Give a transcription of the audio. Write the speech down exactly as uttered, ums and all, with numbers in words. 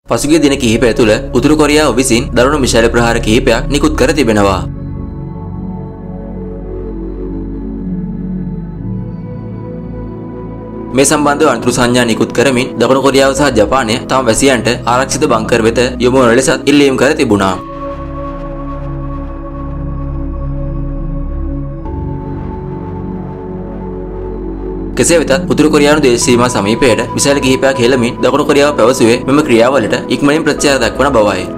පසුගිය දින කිහිපය තුළ උතුරු කොරියාව විසින් දරුණු මිසයිල් ප්‍රහාර කිහිපයක් නිකුත් කර තිබෙනවා. මේ සම්බන්ධව අනුතුරු සංඥා නිකුත් කරමින් දකුණු කොරියාව සහ ජපානය තම වැසියන්ට ආරක්ෂිත බංකර් වෙත යොමු වන ලෙසත් ඉල්ලීම් කර තිබුණා. කෙසේ වෙතත් උතුරු කොරියානු දේශ සීමා සමීපයට මිසයිල් කිහිපයක් හෙළමින් දකුණු කොරියාව පැවසුවේ මෙම ක්‍රියාවලට ඉක්මනින් ප්‍රතිචාර දක්වන බවයි.